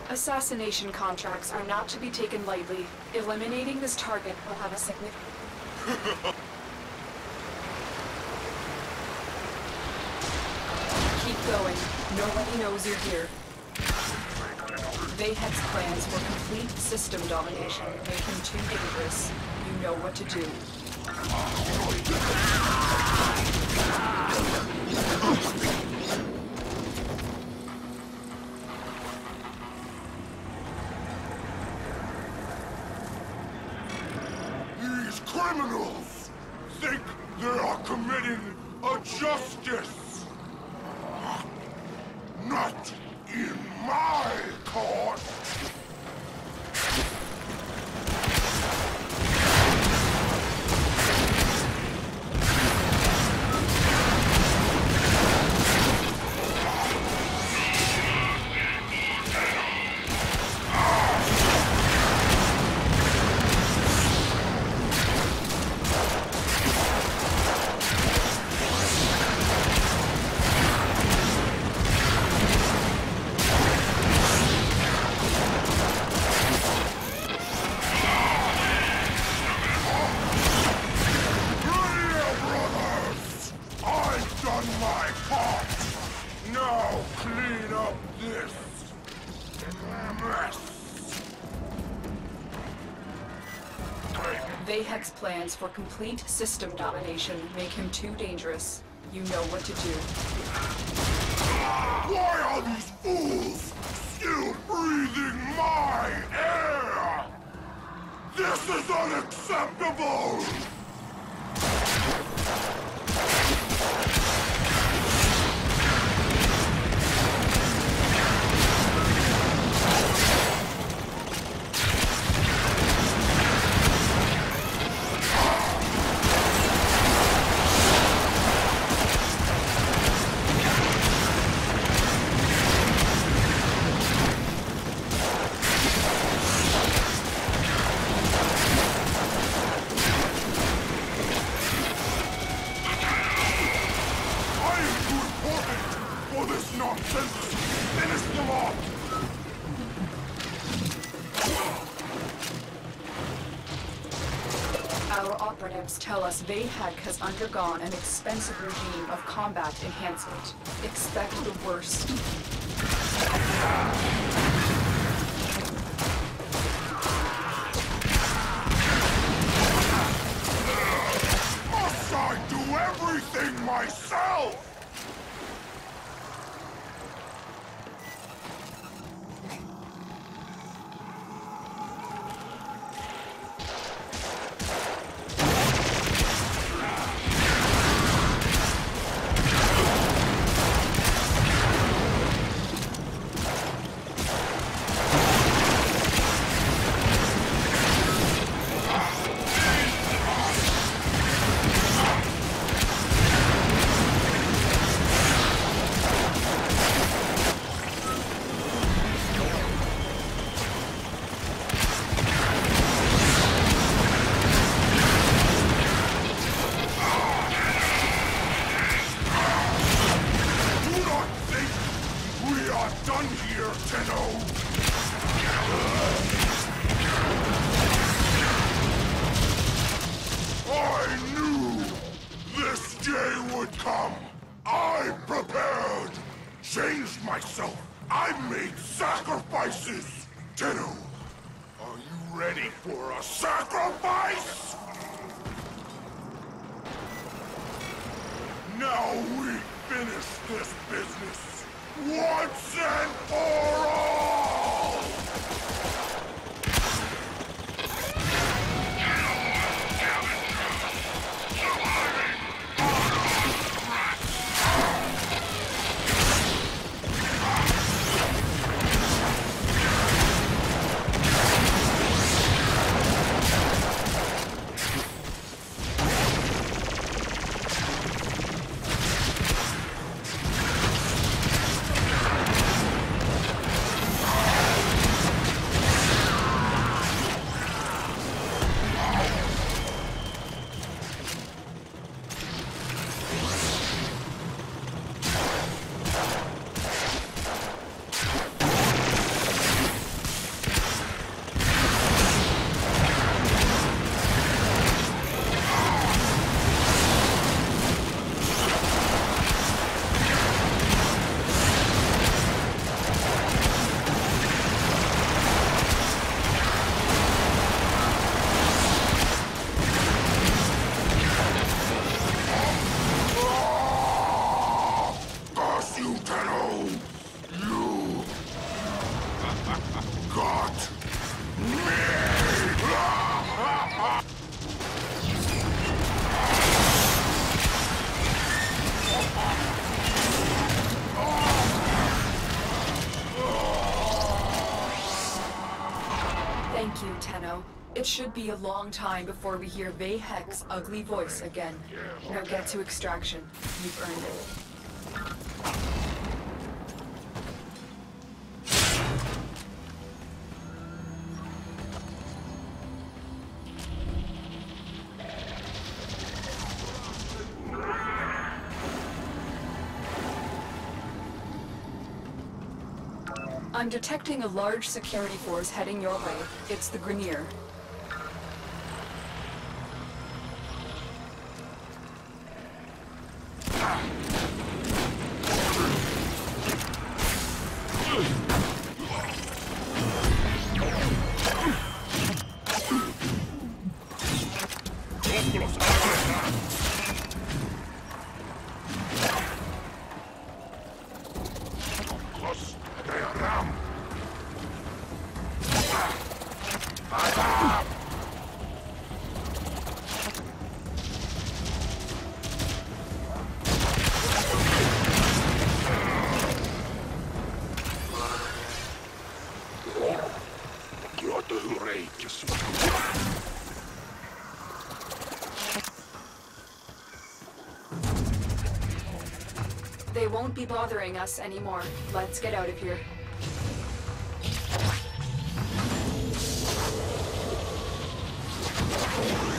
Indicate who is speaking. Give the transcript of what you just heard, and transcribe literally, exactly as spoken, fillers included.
Speaker 1: Assassination contracts are not to be taken lightly. Eliminating this target will have a significant... Keep going. Nobody knows you're here. Vayhek's plans for complete system domination make him too dangerous. You know what to do.
Speaker 2: These criminals think they are committing a justice. Not in my court.
Speaker 1: Vayhek's plans for complete system domination make him too dangerous. You know what to do.
Speaker 2: Why are these fools still breathing my air? This is unacceptable!
Speaker 1: Our operatives tell us Vayhek has undergone an expensive regime of combat enhancement. Expect the worst.
Speaker 2: Must I do everything myself? Changed myself. I made sacrifices. Tenno, are you ready for a sacrifice? Now we finish this business once and for all! Got
Speaker 1: Thank you, Tenno. It should be a long time before we hear Vahek's ugly voice again. Now get to extraction. You've earned it. I'm detecting a large security force heading your way. It's the Grineer. They won't be bothering us anymore. Let's get out of here.
Speaker 2: it.